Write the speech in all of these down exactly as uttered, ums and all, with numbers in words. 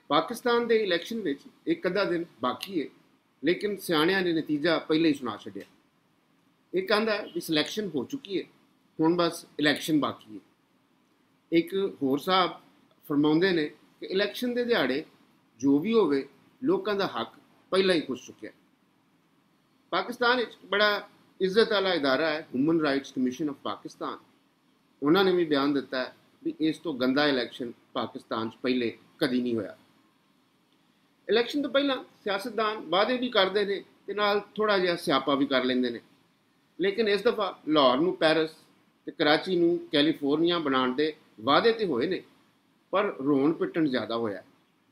पाकिस्तान के इलैक्शन में एक अद्धा दिन बाकी है, लेकिन सियाणियां ने नतीजा पहले ही सुना छड्या। एक कहता है भी सिलैक्शन हो चुकी है, हुण बस इलैक्शन बाकी है। एक होर साहब फरमाउंदे ने कि इलैक्शन के दिहाड़े जो भी होवे लोगों का हक पहला ही खुस चुकिया। पाकिस्तान एक बड़ा इज्जत वाला इदारा है human rights commission of Pakistan, उन्होंने भी बयान दिता है भी इस तो गंदा इलैक्शन पाकिस्तान पहले कभी नहीं होया। इलैक्शन तो पहला सियासतदान वादे भी करते हैं ते नाल थोड़ा जिहा स्यापा भी कर लेंदे ने, लेकिन इस दफ़ा लाहौर नूं पैरिस ते कराची नूं कैलीफोर्निया बनाने के वादे तो होए ने, पर रोन पिटन ज़्यादा होया।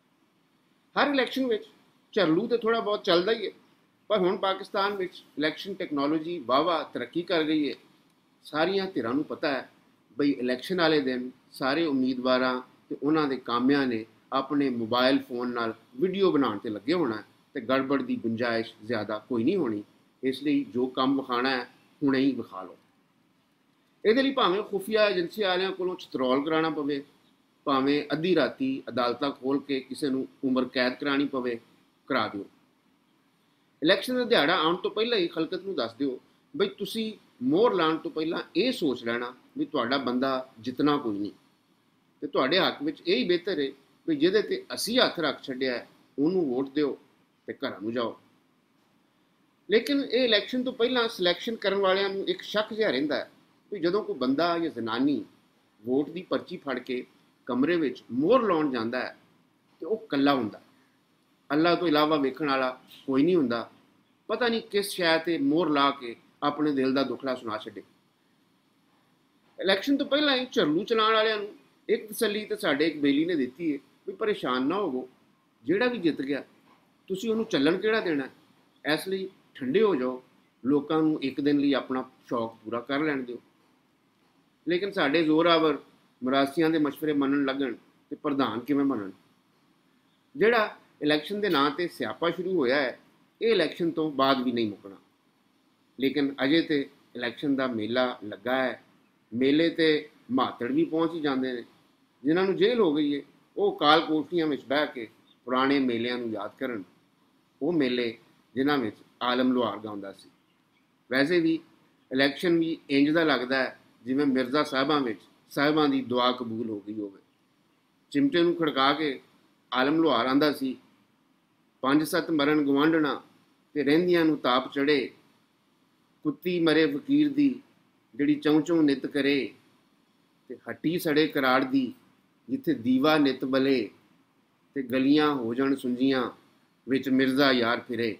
हर इलैक्शन में झरलू तो थोड़ा बहुत चलता ही है, पर हुण पाकिस्तान में इलैक्शन टैक्नोलॉजी वाह वाह तरक्की कर गई है। सारिया धिरां नूं पता है बई इलैक्शन वाले दिन सारे उम्मीदवार ते उन्हां दे कामियां ने अपने मोबाइल फोन नाल वीडियो बनाने ते लगे होना है, तो गड़बड़ की गुंजाइश ज़्यादा कोई नहीं होनी। इसलिए जो काम विखाना है हुणे ही विखा लो। ये भावें खुफिया एजेंसी वालों को छतरौल कराना पवे, भावें अद्धी राती अदालत खोल के किसी को उम्र कैद करानी पवे, करा दो। इलैक्शन का दिहाड़ा आने तो पहला ही खलकत को दस दो बई तुसी मोहर लाने तो पहला ये सोच लेना भी तुहाडा बंदा जितना कोई नहीं, तो तुहाडे हक में यही बेहतर है भी जिहदे ते असी हथ रख छड्या है उन्होंने वोट दो तो घर नूं जाओ। लेकिन ये इलैक्शन तो पहला सिलैक्शन करने वालों को एक शक जिहा रहिंदा है भी जदों कोई बंदा या जनानी वोट की पर्ची फड़ के कमरे में मोहर लाउण जांदा है तो वह कल्ला हुंदा, अल्लाह तो इलावा वेखण वाला कोई नहीं हुंदा। पता नहीं किस शय ते मोहर ला के अपने दिल का दुखड़ा सुना छड्डे। इलैक्शन तो पहला ही झरलू चलाने वालों एक तसली तो साडे एक बेली ने दिती है भी परेशान ना होवो, जिहड़ा भी जित गया तुसीं उहनूं चलन किहड़ा देना है। इसलिए ठंडे हो जाओ, लोगों को एक दिन लिए अपना शौक पूरा कर लैण दिओ। लेकिन साडे जोरावर मरासियां दे मशवरे मनन लगन तो प्रधान किवें मनन। जिहड़ा इलैक्शन के नाम से स्यापा शुरू होया है ये इलैक्शन तो बाद भी नहीं मुकना, लेकिन अजे तो इलैक्शन का मेला लगा है। मेले ते मातड़ भी पहुँच ही जाते हैं, जिन्होंने जेल हो गई है वो काल कोठियां में बह के पुराने मेलिਆਂ ਨੂੰ याद करन, वो मेले जिन्हां विच आलम लोहार गाउंदा सी। वैसे भी इलैक्शन भी इंज दा लगदा है जिवें मिर्ज़ा साहबां विच साहिबां की दुआ कबूल हो गई होवे। चिमटे नूं खड़का के आलम लोहार आंदा सी, पंज सत्त मरन गवांढणा ते रहिंदियां नूं ताप चढ़े, कुत्ती मरे फकीर दी जिहड़ी चौं चौं नित करे, ते हट्टी सड़े कराड़ दी जिथे दीवा नित बले, ते गलियां हो जाण सुंजियां विच मिर्ज़ा यार फिरे।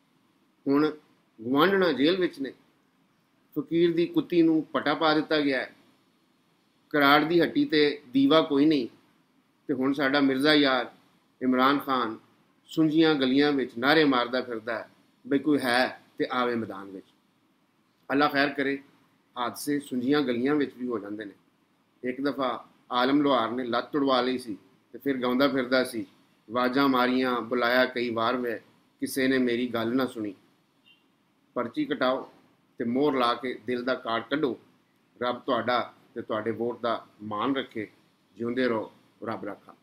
हुण गवांढणा जेल विच ने, फकीर दी कुत्ती नूं पटा पा दिता गया है, कराड़ दी हट्टी ते दीवा कोई नहीं, ते हुण साडा मिर्ज़ा यार इमरान खान सुंजियां गलियां विच नारे मारदा फिरदा है बई कोई है ते आवे मैदान विच। अल्लाह खैर करे, हादसे सुंजियां गलियां विच भी हो जाते हैं। एक दफ़ा आलम लोहार ने लत्त तुड़वा ली सी ते फिर गाउंदा फिरदा सी, आवाज़ां मारियां बुलाया कई वार वे, किसी ने मेरी गल ना सुनी। पर्ची कटाओ ते मोहर ला के दिल का कार्ड कढ़ो। रब तुहाडा ते तुहाडे वोट का मान रखे। जिउंदे रहो, रब रखा।